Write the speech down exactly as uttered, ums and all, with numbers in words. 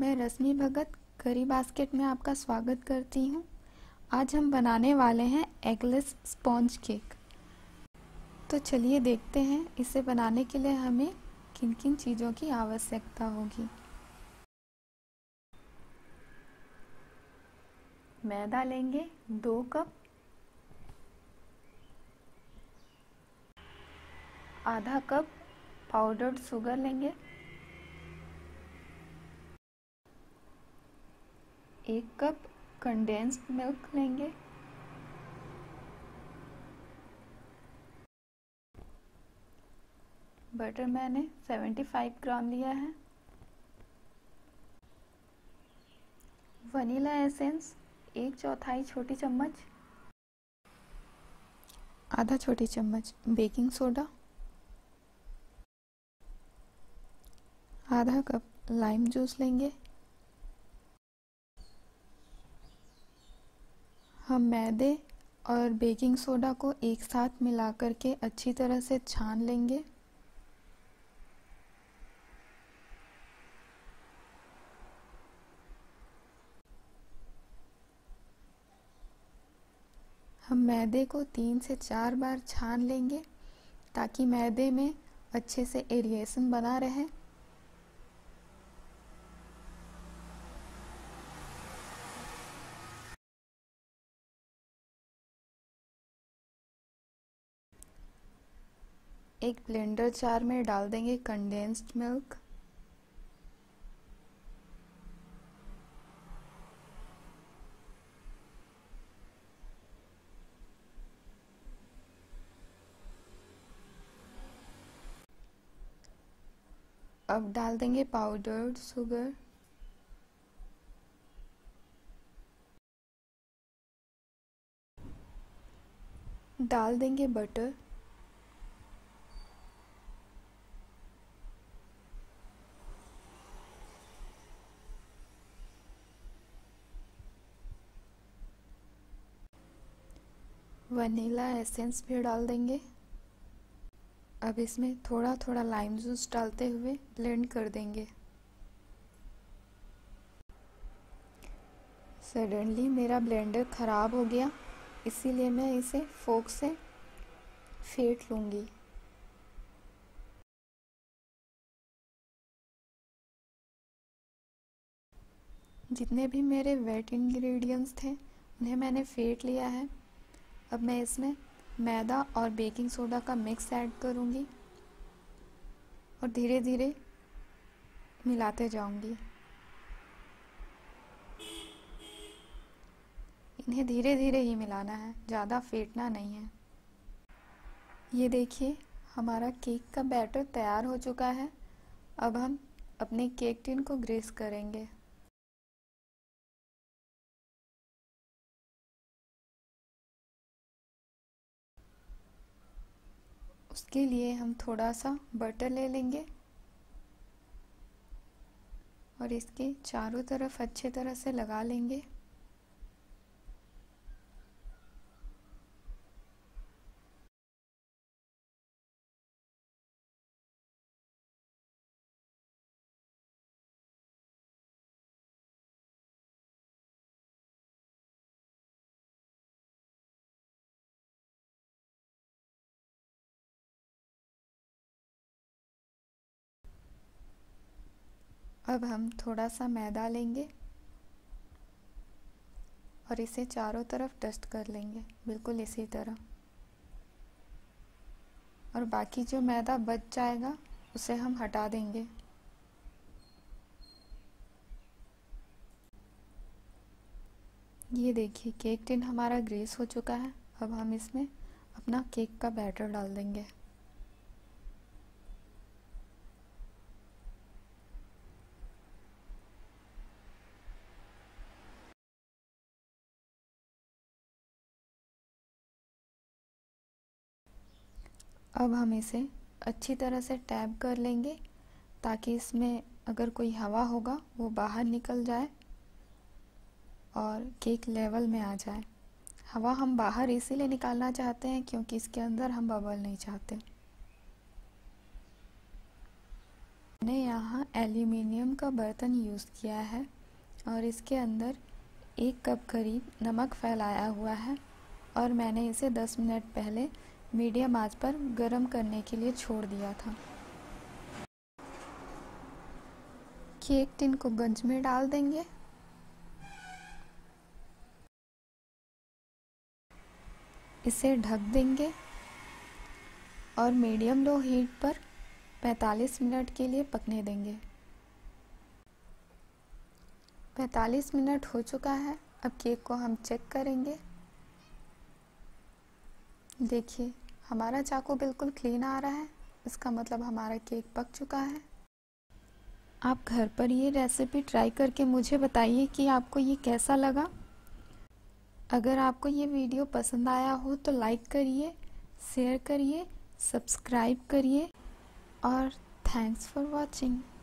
मैं रश्मि भगत करी बास्केट में आपका स्वागत करती हूँ। आज हम बनाने वाले हैं एगलेस स्पॉन्ज केक। तो चलिए देखते हैं इसे बनाने के लिए हमें किन किन चीज़ों की आवश्यकता होगी। मैदा लेंगे दो कप, आधा कप पाउडर्ड शुगर लेंगे, एक कप कंडेंस्ड मिल्क लेंगे, बटर मैंने पचहत्तर ग्राम लिया है, वनीला एसेंस एक चौथाई छोटी चम्मच, आधा छोटी चम्मच बेकिंग सोडा, आधा कप लाइम जूस लेंगे। हम मैदे और बेकिंग सोडा को एक साथ मिला करके अच्छी तरह से छान लेंगे। हम मैदे को तीन से चार बार छान लेंगे ताकि मैदे में अच्छे से एरिएशन बना रहे। एक ब्लेंडर जार में डाल देंगे कंडेंस्ड मिल्क, अब डाल देंगे पाउडर्ड शुगर, डाल देंगे बटर, वनीला एसेंस भी डाल देंगे। अब इसमें थोड़ा थोड़ा लाइम जूस डालते हुए ब्लेंड कर देंगे। सडनली मेरा ब्लेंडर ख़राब हो गया, इसीलिए मैं इसे फोक से फेंट लूँगी। जितने भी मेरे वेट इंग्रेडिएंट्स थे उन्हें मैंने फेंट लिया है। अब मैं इसमें मैदा और बेकिंग सोडा का मिक्स ऐड करूँगी और धीरे धीरे मिलाते जाऊँगी। इन्हें धीरे धीरे ही मिलाना है, ज़्यादा फेंटना नहीं है। ये देखिए हमारा केक का बैटर तैयार हो चुका है। अब हम अपने केक टिन को ग्रीस करेंगे। उसके लिए हम थोड़ा सा बटर ले लेंगे और इसके चारों तरफ अच्छे तरह से लगा लेंगे। अब हम थोड़ा सा मैदा लेंगे और इसे चारों तरफ डस्ट कर लेंगे, बिल्कुल इसी तरह। और बाकी जो मैदा बच जाएगा उसे हम हटा देंगे। ये देखिए केक टिन हमारा ग्रीस हो चुका है। अब हम इसमें अपना केक का बैटर डाल देंगे। अब हम इसे अच्छी तरह से टैप कर लेंगे ताकि इसमें अगर कोई हवा होगा वो बाहर निकल जाए और केक लेवल में आ जाए। हवा हम बाहर इसीलिए निकालना चाहते हैं क्योंकि इसके अंदर हम बबल नहीं चाहते। मैंने यहाँ एल्यूमिनियम का बर्तन यूज़ किया है और इसके अंदर एक कप करीब नमक फैलाया हुआ है और मैंने इसे दस मिनट पहले मीडियम आंच पर गर्म करने के लिए छोड़ दिया था। केक टिन को गंज में डाल देंगे। इसे ढक देंगे और मीडियम लो हीट पर पैंतालीस मिनट के लिए पकने देंगे। पैंतालीस मिनट हो चुका है। अब केक को हम चेक करेंगे। देखिए, हमारा चाकू बिल्कुल क्लीन आ रहा है, इसका मतलब हमारा केक पक चुका है। आप घर पर ये रेसिपी ट्राई करके मुझे बताइए कि आपको ये कैसा लगा। अगर आपको ये वीडियो पसंद आया हो तो लाइक करिए, शेयर करिए, सब्सक्राइब करिए और थैंक्स फॉर वॉचिंग।